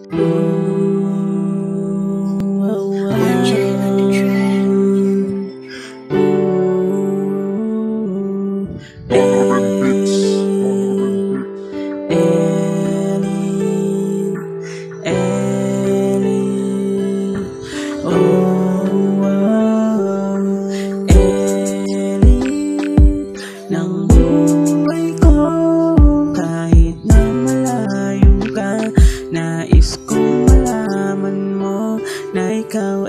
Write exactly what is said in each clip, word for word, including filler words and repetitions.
Nais kong malaman mo na ikaw,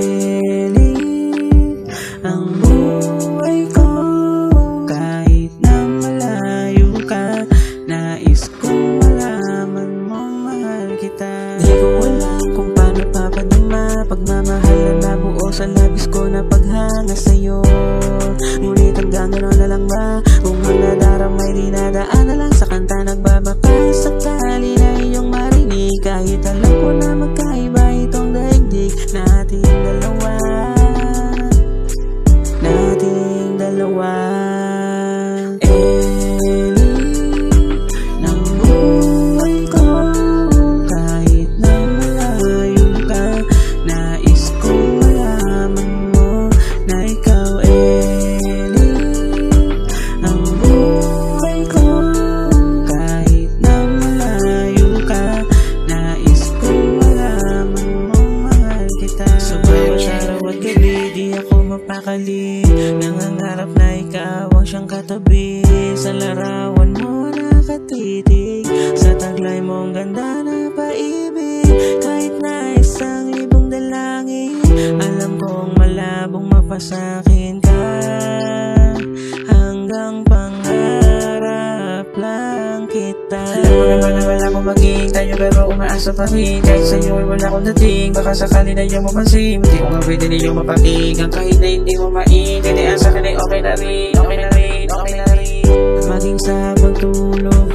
Ellie, ang buhay ko. Kahit na malayo ka, nais kong malaman mo mahal kita. Di ko alam kung paano papadama pagmamahal na nabuo sa labis ko na paghanga sa'yo. Ngunit hanggang gano'n na lang ba? Kung ang nadaramay dinadaan na lang sa kanta nagbabaka sakali na iyong marinig. Kahit alam ko na magkaiba itong daigdig nating dalawa, nating dalawa. Ellie, ng buhay ko, kahit na malayo ka, nais kong malaman mo na ikaw, Ellie, ang buhay ko. Kahit na malayo ka, nais kong malaman mong mahal kita. Sa bawat araw at gabi, di ako mapakali, nangangarap na ikaw ang siyang katabi. Sa larawan mo nakatitig, sa taglay mong ganda na paibig. Kahit na isang libong dalangin, alam kong malabong mapasakin ka. Hanggang pangarap lang kita. Alam mo naman na wala akong maging tayo, pero umaasa pa rin. Kahit sa'yo ay wala akong dating, baka sakali na iyong mapansin. Hindi ko nga pwede na iyong mapakinggan. Kahit na hindi mo maintindihan, sa'kin ay okay na rin, okay na rin, okay na rin. Maging sa pagtulog